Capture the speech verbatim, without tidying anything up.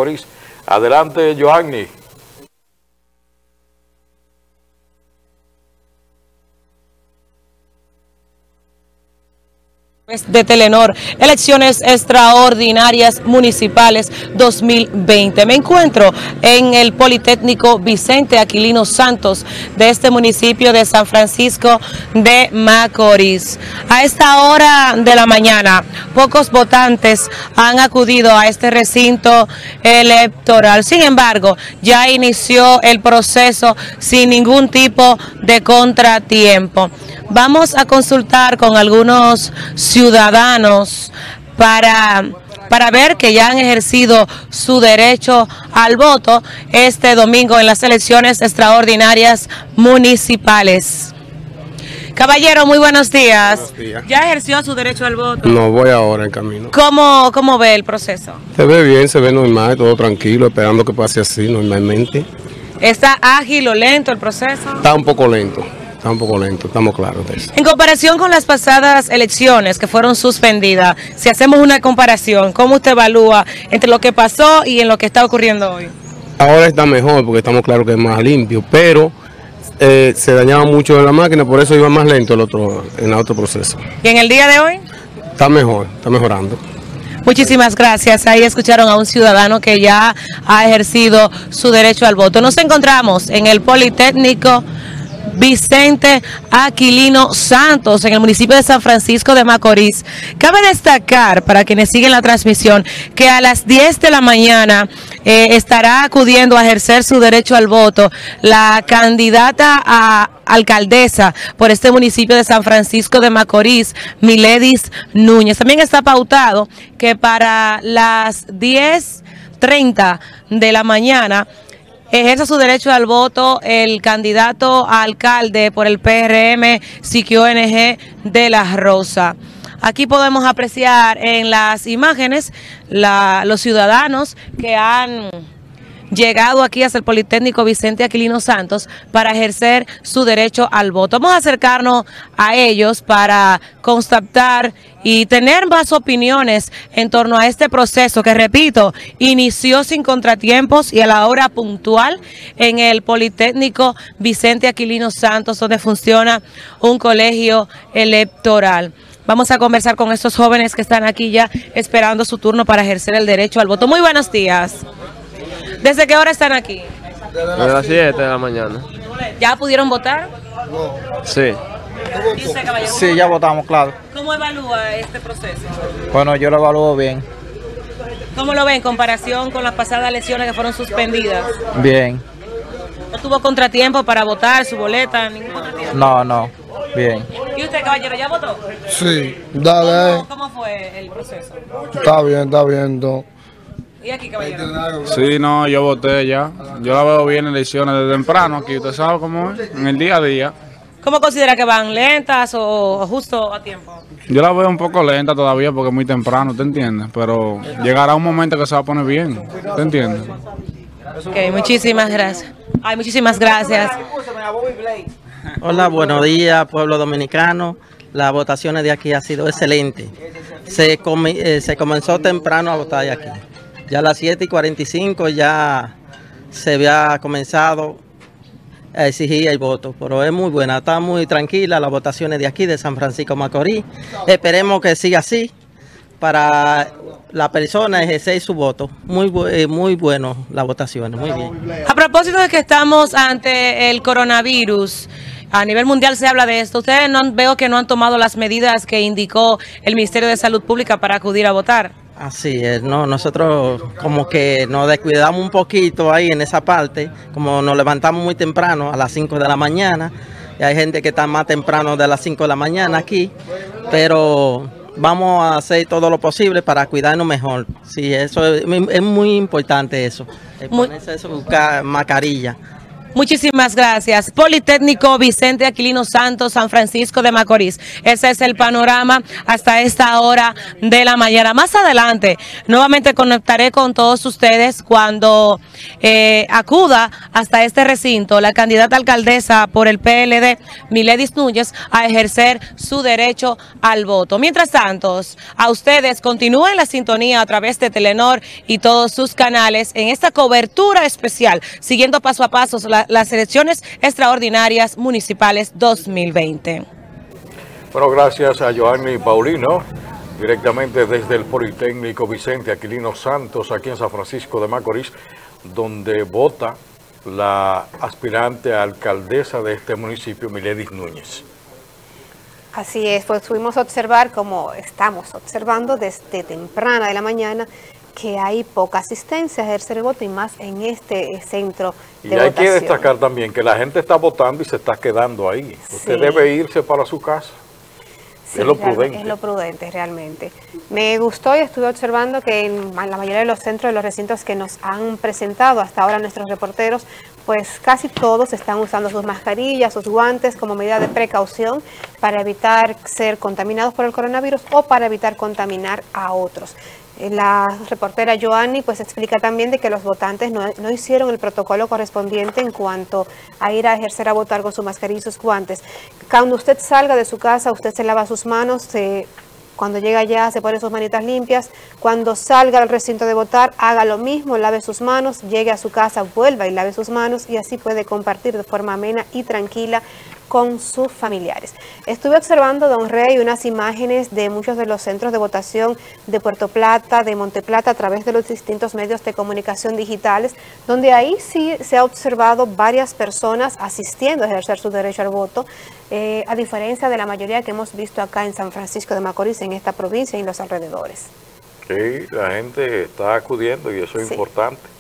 Macorís. Adelante, Joanny. De Telenor, elecciones extraordinarias municipales dos mil veinte. Me encuentro en el Politécnico Vicente Aquilino Santos de este municipio de San Francisco de Macorís. A esta hora de la mañana, pocos votantes han acudido a este recinto electoral. Sin embargo, ya inició el proceso sin ningún tipo de contratiempo. Vamos a consultar con algunos ciudadanos para, para ver que ya han ejercido su derecho al voto este domingo en las elecciones extraordinarias municipales. Caballero, muy buenos días. Buenos días. ¿Ya ejerció su derecho al voto? No, voy ahora en camino. ¿Cómo, cómo ve el proceso? Se ve bien, se ve normal, todo tranquilo, esperando que pase así normalmente. ¿Está ágil o lento el proceso? Está un poco lento. Está un poco lento, estamos claros de eso. En comparación con las pasadas elecciones que fueron suspendidas, si hacemos una comparación, ¿cómo usted evalúa entre lo que pasó y en lo que está ocurriendo hoy? Ahora está mejor porque estamos claros que es más limpio, pero eh, se dañaba mucho la máquina, por eso iba más lento el otro, en el otro proceso. ¿Y en el día de hoy? Está mejor, está mejorando. Muchísimas gracias. Ahí escucharon a un ciudadano que ya ha ejercido su derecho al voto. Nos encontramos en el Politécnico Vicente Aquilino Santos, en el municipio de San Francisco de Macorís. Cabe destacar, para quienes siguen la transmisión, que a las diez de la mañana eh, estará acudiendo a ejercer su derecho al voto la candidata a alcaldesa por este municipio de San Francisco de Macorís, Miledis Núñez. También está pautado que para las diez treinta de la mañana ejerce su derecho al voto el candidato a alcalde por el P R M Siquio O N G de La Rosa. Aquí podemos apreciar en las imágenes la, los ciudadanos que han llegado aquí hasta el Politécnico Vicente Aquilino Santos para ejercer su derecho al voto. Vamos a acercarnos a ellos para constatar y tener más opiniones en torno a este proceso que, repito, inició sin contratiempos y a la hora puntual en el Politécnico Vicente Aquilino Santos, donde funciona un colegio electoral. Vamos a conversar con estos jóvenes que están aquí ya esperando su turno para ejercer el derecho al voto. Muy buenos días. ¿Desde qué hora están aquí? Desde las siete de la mañana. ¿Ya pudieron votar? Sí. ¿Y usted, caballero? Sí, ya votamos, claro. ¿Cómo evalúa este proceso? Bueno, yo lo evalúo bien. ¿Cómo lo ve en comparación con las pasadas elecciones que fueron suspendidas? Bien. ¿No tuvo contratiempo para votar su boleta? ¿Ningún contratiempo? No, no. Bien. ¿Y usted, caballero, ya votó? Sí, dale. ¿Cómo, cómo fue el proceso? Está bien, está bien. No. ¿Y aquí, caballero? Sí, no, yo voté ya. Yo la veo bien en elecciones de temprano aquí, usted sabe cómo es, en el día a día. ¿Cómo considera que van? ¿Lentas o, o justo a tiempo? Yo la veo un poco lenta todavía porque es muy temprano, ¿te entiendes? Pero llegará un momento que se va a poner bien, ¿te entiendes? Ok, muchísimas gracias. Ay, muchísimas gracias. Hola, buenos días, pueblo dominicano. Las votaciones de aquí han sido excelentes. Se, com eh, se comenzó temprano a votar de aquí. Ya a las siete y cuarenta y cinco ya se había comenzado a exigir el voto, pero es muy buena, está muy tranquila las votaciones de aquí, de San Francisco Macorís. Esperemos que siga así para la persona ejercer su voto. Muy, bu muy bueno las votaciones, muy bien. A propósito de que estamos ante el coronavirus, a nivel mundial se habla de esto. Ustedes no veo que no han tomado las medidas que indicó el Ministerio de Salud Pública para acudir a votar. Así es, no, nosotros como que nos descuidamos un poquito ahí en esa parte, como nos levantamos muy temprano a las cinco de la mañana, y hay gente que está más temprano de las cinco de la mañana aquí, pero vamos a hacer todo lo posible para cuidarnos mejor. Sí, eso es, es muy importante eso, ponerse su mascarilla. Muchísimas gracias. Politécnico Vicente Aquilino Santos, San Francisco de Macorís. Ese es el panorama hasta esta hora de la mañana. Más adelante, nuevamente conectaré con todos ustedes cuando eh, acuda hasta este recinto la candidata alcaldesa por el P L D, Miledis Núñez, a ejercer su derecho al voto. Mientras tanto, a ustedes continúen la sintonía a través de Telenor y todos sus canales en esta cobertura especial, siguiendo paso a paso la, las elecciones extraordinarias municipales dos mil veinte. Bueno, gracias a Joanny Paulino, directamente desde el Politécnico Vicente Aquilino Santos, aquí en San Francisco de Macorís, donde vota la aspirante a alcaldesa de este municipio, Miledis Núñez. Así es, pues pudimos observar, como estamos observando desde temprana de la mañana, que hay poca asistencia a ejercer el voto y más en este centro de y hay votación. que destacar también que la gente está votando y se está quedando ahí. Usted Sí. debe irse para su casa. Sí, es lo realmente, prudente. Es lo prudente, realmente. Me gustó y estuve observando que en la mayoría de los centros, de los recintos que nos han presentado hasta ahora nuestros reporteros, pues casi todos están usando sus mascarillas, sus guantes como medida de precaución para evitar ser contaminados por el coronavirus o para evitar contaminar a otros. La reportera Joanny pues explica también de que los votantes no, no hicieron el protocolo correspondiente en cuanto a ir a ejercer a votar con su mascarilla y sus guantes. Cuando usted salga de su casa, usted se lava sus manos, se, cuando llega allá se pone sus manitas limpias. Cuando salga al recinto de votar, haga lo mismo, lave sus manos, llegue a su casa, vuelva y lave sus manos y así puede compartir de forma amena y tranquila con sus familiares. Estuve observando, don Rey, unas imágenes de muchos de los centros de votación de Puerto Plata, de Monteplata, a través de los distintos medios de comunicación digitales, donde ahí sí se ha observado varias personas asistiendo a ejercer su derecho al voto, eh, a diferencia de la mayoría que hemos visto acá en San Francisco de Macorís, en esta provincia y en los alrededores. Sí, la gente está acudiendo y eso es Sí. importante.